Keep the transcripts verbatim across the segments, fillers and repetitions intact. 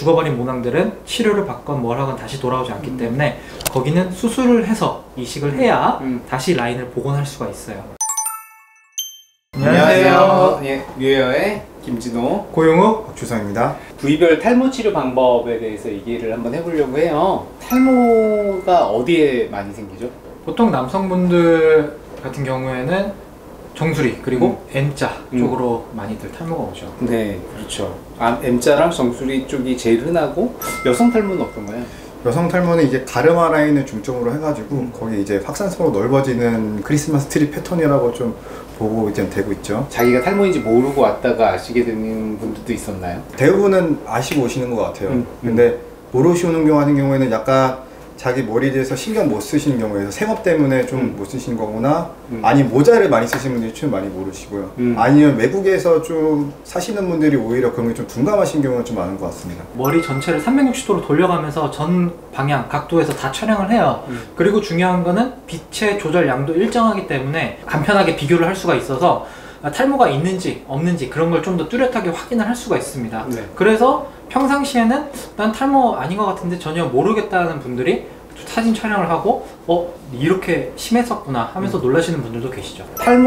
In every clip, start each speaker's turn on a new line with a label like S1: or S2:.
S1: 죽어버린 모낭들은 치료를 받건 뭘 하건 다시 돌아오지 않기 음. 때문에 거기는 수술을 해서 이식을 해야 음. 다시 라인을 복원할 수가 있어요.
S2: 안녕하세요. 예, 뮤웨어의 김진호,
S1: 고용욱,
S3: 박주성입니다.
S2: 부위별 탈모 치료 방법에 대해서 얘기를 한번 해보려고 해요. 탈모가 어디에 많이 생기죠?
S1: 보통 남성분들 같은 경우에는 정수리 그리고 음. M자 음. 쪽으로 많이들 탈모가 오죠.
S2: 네, 그렇죠. 아, M자랑 정수리 쪽이 제일 흔하고 여성 탈모는 어떤가요?
S3: 여성 탈모는 이제 가르마 라인을 중점으로 해가지고 음. 거기 이제 확산성으로 넓어지는 크리스마스 트리 패턴이라고 좀 보고 이제 되고 있죠.
S2: 자기가 탈모인지 모르고 왔다가 아시게 되는 분들도 있었나요?
S3: 대부분은 아시고 오시는 것 같아요.
S2: 음.
S3: 근데 모르시는 경우 같은 경우에는 약간 자기 머리에 대해서 신경 못 쓰시는 경우에서 생업 때문에 좀 못 음. 쓰시는 거구나 음. 아니 모자를 많이 쓰시는 분들이 좀 많이 모르시고요. 음. 아니면 외국에서 좀 사시는 분들이 오히려 그런 게 좀 둔감하신 경우가 좀 많은 것 같습니다.
S1: 머리 전체를 삼백육십 도로 돌려가면서 전 방향 각도에서 다 촬영을 해요. 음. 그리고 중요한 거는 빛의 조절 양도 일정하기 때문에 간편하게 비교를 할 수가 있어서 탈모가 있는지 없는지 그런 걸 좀 더 뚜렷하게 확인을 할 수가 있습니다. 네. 그래서 평상시에는 난 탈모 아닌 것 같은데 전혀 모르겠다는 분들이 사진 촬영을 하고 어? 이렇게 심했었구나 하면서 음. 놀라시는 분들도 계시죠.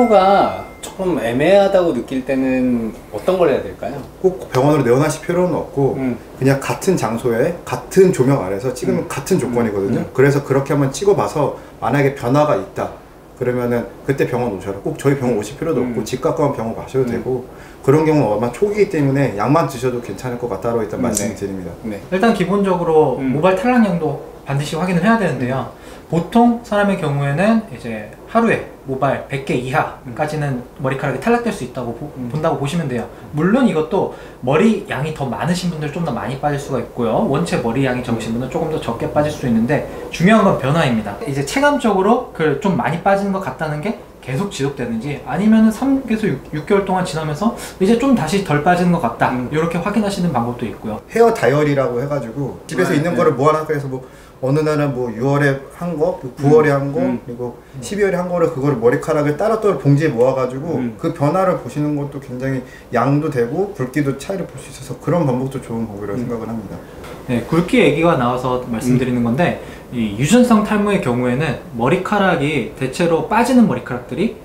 S2: 탈모가 조금 애매하다고 느낄 때는 어떤 걸 해야 될까요?
S3: 꼭 병원으로 내원하실 필요는 없고 음. 그냥 같은 장소에 같은 조명 아래서 찍으면 음. 같은 조건이거든요. 음. 그래서 그렇게 한번 찍어봐서 만약에 변화가 있다 그러면은 그때 병원 오셔라. 꼭 저희 병원 오실 필요도 음. 없고 집 가까운 병원 가셔도 음. 되고 그런 경우는 아마 초기이기 때문에 약만 드셔도 괜찮을 것 같다고 일단 음, 말씀드립니다.
S1: 네. 일단 기본적으로 음. 모발 탈락량도 반드시 확인을 해야 되는데요. 보통 사람의 경우에는 이제 하루에 모발 백 개 이하까지는 머리카락이 탈락될 수 있다고 보, 음. 본다고 보시면 돼요. 물론 이것도 머리 양이 더 많으신 분들 좀 더 많이 빠질 수가 있고요. 원체 머리 양이 적으신 분은 조금 더 적게 빠질 수 있는데 중요한 건 변화입니다. 이제 체감적으로 그 좀 많이 빠지는 것 같다는 게 계속 지속되는지 아니면은 삼에서 육 개월 동안 지나면서 이제 좀 다시 덜 빠지는 것 같다 음. 이렇게 확인하시는 방법도 있고요.
S3: 헤어 다이어리라고 해가지고 집에서 네, 있는 네. 거를 모아놨고 해서 뭐 어느 날은 뭐 유월에 한 거, 구월에 한 거, 음. 그리고 십이월에 한 거를 그걸 머리카락을 따로따로 봉지에 모아가지고 음. 그 변화를 보시는 것도 굉장히 양도 되고 굵기도 차이를 볼 수 있어서 그런 방법도 좋은 방법이라고 음. 생각을 합니다.
S1: 네, 굵기 얘기가 나와서 말씀드리는 음. 건데 이 유전성 탈모의 경우에는 머리카락이 대체로 빠지는 머리카락들이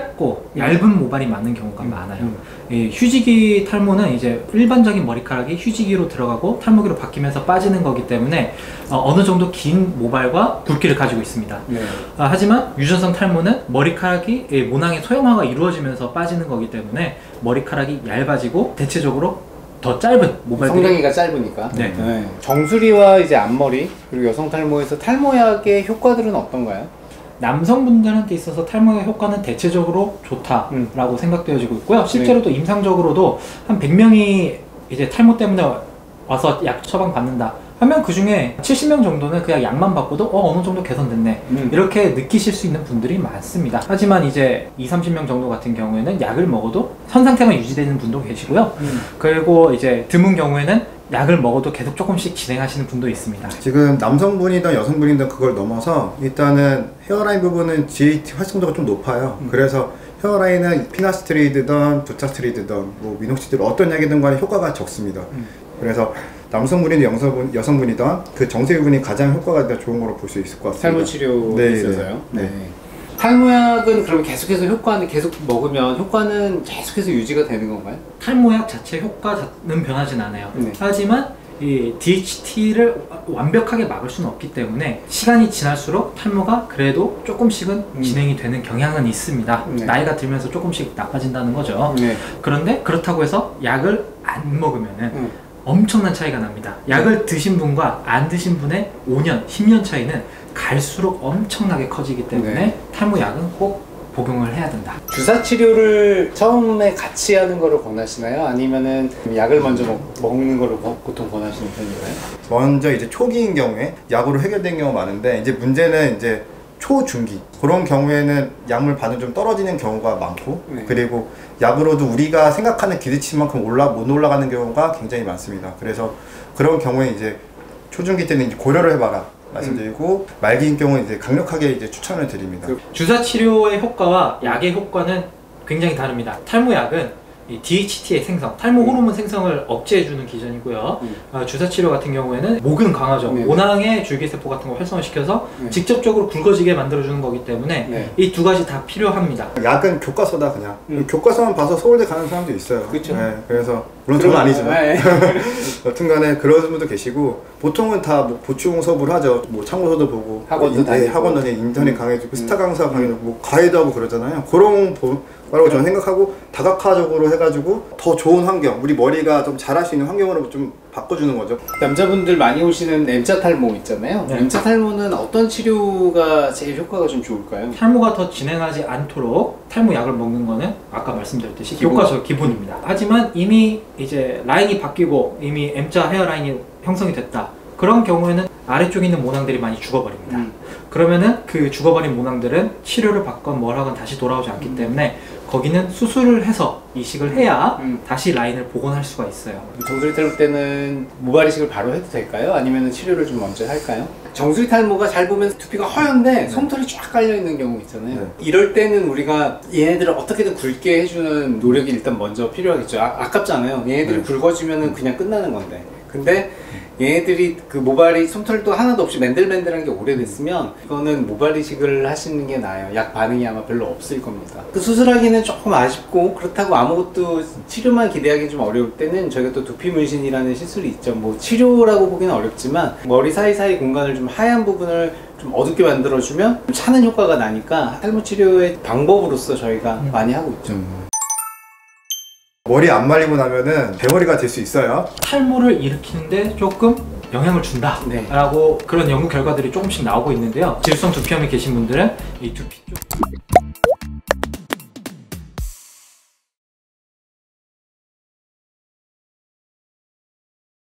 S1: 짧고 얇은 모발이 많은 경우가 음. 많아요. 음. 이 휴지기 탈모는 이제 일반적인 머리카락이 휴지기로 들어가고 탈모기로 바뀌면서 빠지는 거기 때문에 어, 어느 정도 긴 모발과 굵기를 가지고 있습니다. 네. 아, 하지만 유전성 탈모는 머리카락이 예, 모낭의 소형화가 이루어지면서 빠지는 거기 때문에 머리카락이 얇아지고 대체적으로 더 짧은 모발들이
S2: 성장기가 짧으니까.
S1: 네.
S2: 네. 정수리와 이제 앞머리 그리고 여성 탈모에서 탈모약의 효과들은 어떤가요?
S1: 남성분들한테 있어서 탈모의 효과는 대체적으로 좋다라고 음. 생각되어지고 있고요. 실제로도 네. 임상적으로도 한 백 명이 이제 탈모 때문에 와서 약 처방 받는다 하면 그 중에 칠십 명 정도는 그냥 약만 받고도 어, 어느 정도 개선됐네 음. 이렇게 느끼실 수 있는 분들이 많습니다. 하지만 이제 이십, 삼십 명 정도 같은 경우에는 약을 먹어도 현 상태만 유지되는 분도 계시고요. 음. 그리고 이제 드문 경우에는 약을 먹어도 계속 조금씩 진행하시는 분도 있습니다.
S3: 지금 남성분이든 여성분이든 그걸 넘어서 일단은 헤어라인 부분은 지에이티 활성도가 좀 높아요. 음. 그래서 헤어라인은 피나스트리드든 두타스트리드든 뭐 미녹시딜 어떤 약이든 간에 효과가 적습니다. 음. 그래서 남성분이든 여성분, 여성분이든 그 정세 부분이 가장 효과가 좋은 거로 볼 수 있을 것 같습니다.
S2: 탈모 치료에
S3: 네,
S2: 있어서요?
S3: 네. 네.
S2: 네. 탈모약은 그럼 계속해서 효과는 계속 먹으면 효과는 계속해서 유지가 되는 건가요?
S1: 탈모약 자체 효과는 변하진 않아요. 네. 하지만 이 디에이치티를 완벽하게 막을 수는 없기 때문에 시간이 지날수록 탈모가 그래도 조금씩은 음. 진행이 되는 경향은 있습니다. 네. 나이가 들면서 조금씩 나빠진다는 거죠. 네. 그런데 그렇다고 해서 약을 안 먹으면은 음. 엄청난 차이가 납니다. 약을 드신 분과 안 드신 분의 오 년, 십 년 차이는 갈수록 엄청나게 커지기 때문에 네. 탈모약은 꼭 복용을 해야 된다.
S2: 주사 치료를 처음에 같이 하는 거를 권하시나요? 아니면은 약을 먼저 먹, 먹는 거를 보통 권하시는 편인가요?
S3: 먼저 이제 초기인 경우에 약으로 해결된 경우가 많은데 이제 문제는 이제 초중기 그런 경우에는 약물 반응 좀 떨어지는 경우가 많고 네. 그리고 약으로도 우리가 생각하는 기대치만큼 올라 못 올라가는 경우가 굉장히 많습니다. 그래서 그런 경우에 이제 초중기 때는 이제 고려를 해봐라 말씀드리고 음. 말기인 경우는 이제 강력하게 이제 추천을 드립니다.
S1: 주사 치료의 효과와 약의 효과는 굉장히 다릅니다. 탈모약은 이 디에이치티의 생성, 탈모 호르몬 생성을 억제해주는 기전이고요.
S2: 음.
S1: 어, 주사치료 같은 경우에는 목은 강화죠.
S2: 네.
S1: 모낭의 줄기세포 같은 거 활성화시켜서
S2: 네.
S1: 직접적으로 굵어지게 만들어주는 거기 때문에
S2: 네.
S1: 이 두 가지 다 필요합니다.
S3: 약은 교과서다 그냥.
S2: 음.
S3: 교과서만 봐서 서울대 가는 사람도 있어요.
S2: 그쵸.
S3: 네, 그래서 물론 저는 아니지만
S2: 네.
S3: 여튼간에 그런 분도 계시고 보통은 다 뭐 보충 수업을 하죠. 뭐 참고서도 보고
S2: 학원도
S3: 인- 네,
S2: 다니고.
S3: 학원도 다니고 인터넷 강의해주고
S2: 음.
S3: 스타 강사 강의도 뭐 과외도 하고 그러잖아요. 그런 거라고 저는 생각하고 다각화적으로 해가지고 더 좋은 환경, 우리 머리가 좀 잘할 수 있는 환경으로 좀 바꿔주는 거죠.
S2: 남자분들 많이 오시는 M자 탈모 있잖아요.
S1: 네.
S2: M자 탈모는 어떤 치료가 제일 효과가 좀 좋을까요?
S1: 탈모가 더 진행하지 않도록 탈모 약을 먹는 거는 아까 말씀드렸듯이
S2: 기본.
S1: 교과서 기본입니다. 하지만 이미 이제 라인이 바뀌고 이미 M자 헤어라인이 형성이 됐다. 그런 경우에는 아래쪽에 있는 모낭들이 많이 죽어버립니다.
S2: 음.
S1: 그러면은 그 죽어버린 모낭들은 치료를 받건 뭘 하건 다시 돌아오지 않기
S2: 음.
S1: 때문에 거기는 수술을 해서 이식을 해야
S2: 음.
S1: 다시 라인을 복원할 수가 있어요.
S2: 정수리 탈모 때는 모발 이식을 바로 해도 될까요? 아니면 치료를 좀 먼저 할까요? 정수리 탈모가 잘 보면 두피가 허연데 솜털이 쫙 깔려 있는 경우 있잖아요.
S3: 네.
S2: 이럴 때는 우리가 얘네들을 어떻게든 굵게 해주는 노력이 일단 먼저 필요하겠죠. 아, 아깝잖아요. 얘네들이
S3: 네.
S2: 굵어지면은 그냥 끝나는 건데. 근데 얘네들이 그 모발이 솜털도 하나도 없이 맨들맨들한 게 오래됐으면 이거는 모발 이식을 하시는 게 나아요. 약 반응이 아마 별로 없을 겁니다. 그 수술하기는 조금 아쉽고 그렇다고 아무것도 치료만 기대하기는 좀 어려울 때는 저희가 또 두피 문신이라는 시술이 있죠. 뭐 치료라고 보기는 어렵지만 머리 사이사이 공간을 좀 하얀 부분을 좀 어둡게 만들어주면 좀 차는 효과가 나니까 탈모 치료의 방법으로서 저희가
S1: 음.
S2: 많이 하고 있죠.
S3: 머리 안 말리고 나면은 대머리가 될 수 있어요.
S1: 탈모를 일으키는데 조금 영향을 준다
S2: 네.
S1: 라고 그런 연구 결과들이 조금씩 나오고 있는데요. 질성 두피염이 계신 분들은 이 두피 쪽